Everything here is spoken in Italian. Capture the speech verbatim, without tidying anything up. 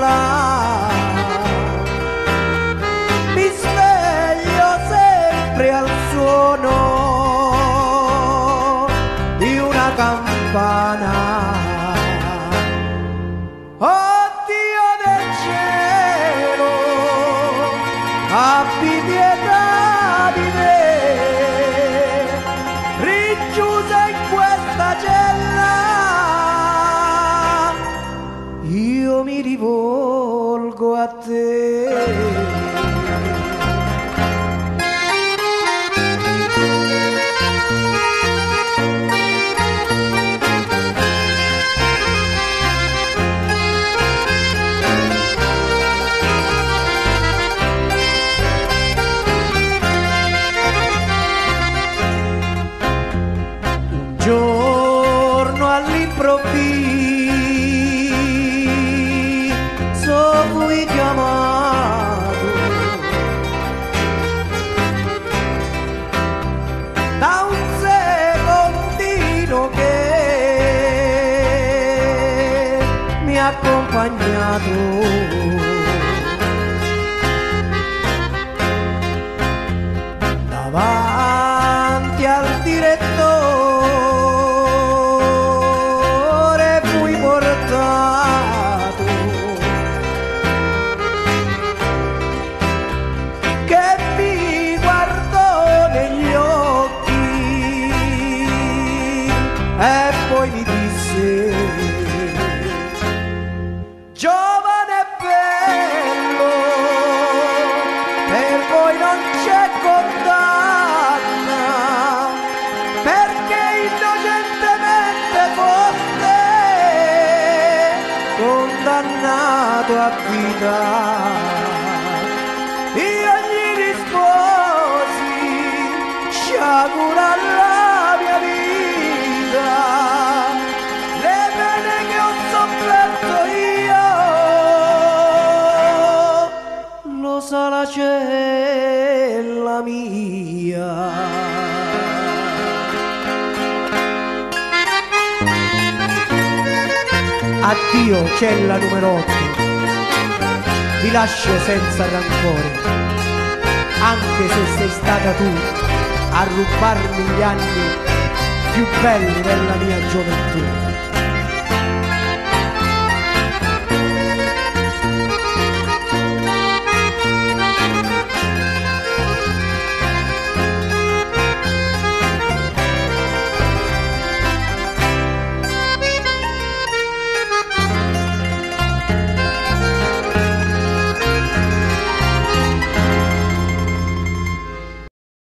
cella, mi sveglio sempre al suono di una campana. Oh Dio del cielo, abbi pietà di me, rinchiusa in questa cella, io mi rivolgo a te. Un giorno all'improvviso fui chiamato da un secondino che mi ha accompagnato. Davanti al direttore fui portato, che mi guardò negli occhi e poi mi disse: giovane e bello, per voi non c'è condanna, perché innocentemente foste condannato a vita. Io gli risposi: sciagura la mia vita, le pene che ho sofferto io, lo sa la cella mia. Addio cella numero otto, ti lascio senza rancore, anche se sei stata tu a rubarmi gli anni più belli della mia gioventù.